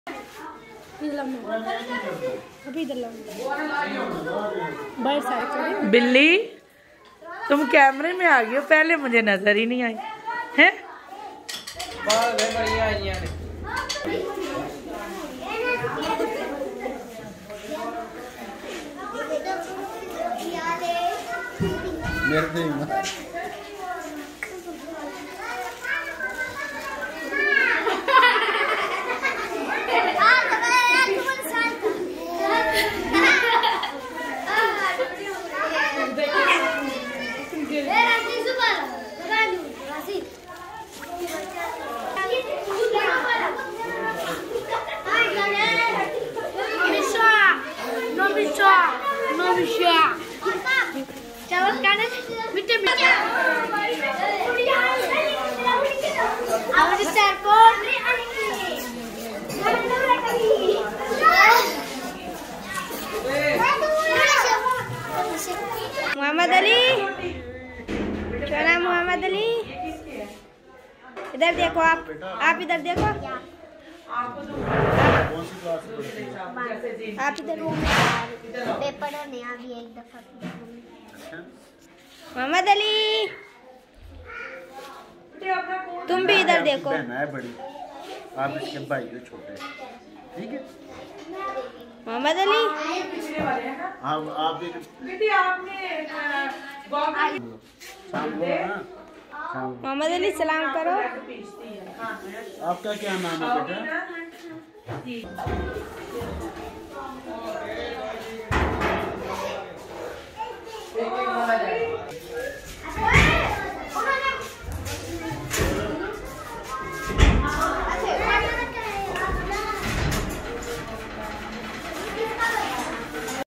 बिल्ली तुम कैमरे में आ गई हो, पहले मुझे नजर ही नहीं आई है। चावल खाने मीठे मीठे मोहम्मद अली, छोरा मोहम्मद अली, इधर देखो आप इधर देखो, आप इधर पेपर होने अभी एक दफा। मोहम्मद अली तुम भी इधर देखो। है बड़ी, आप इसके भाई हो छोटे, ठीक है। मोहम्मद अली आप मोहम्मद अली सलाम करो। आपका क्या नाम है बेटा?